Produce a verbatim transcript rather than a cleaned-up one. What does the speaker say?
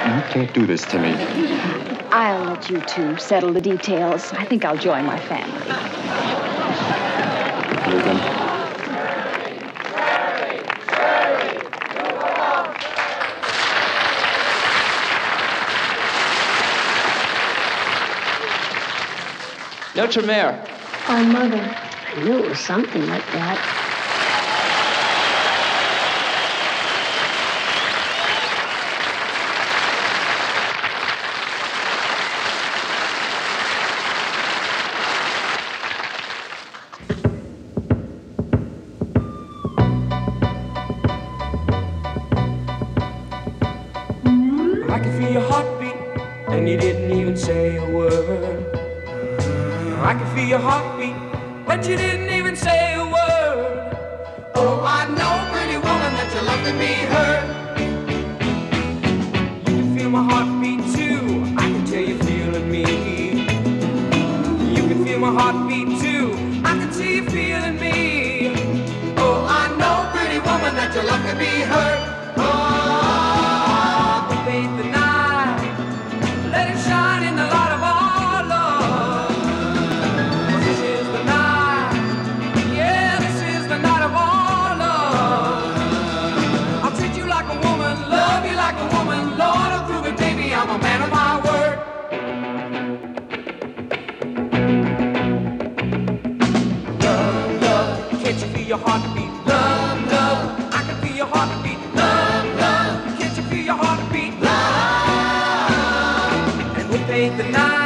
You can't do this to me. I'll let you two settle the details. I think I'll join my family. Logan. Notre Mare. Oh, Mother, I knew it was something like that. I can feel your heartbeat, and you didn't even say a word. I can feel your heartbeat, but you didn't even say a word. Oh, I know, pretty woman, that you're loving me hurt. You can feel my heartbeat too, I can tell you're feeling me. You can feel my heartbeat too, I can see you feeling me. Oh, I know, pretty woman, that you're loving me hurt. Oh, bathe the night, let it shine in the light of our love. This is the night, yeah, this is the night of our love. I'll treat you like a woman, love you like a woman, Lord, I'll prove it, baby, I'm a man of my word. Love, love, can't you feel your heartbeat? Love, love, I can feel your heartbeat. Love, love, can't you feel your heartbeat? Love, and we'll paint the night.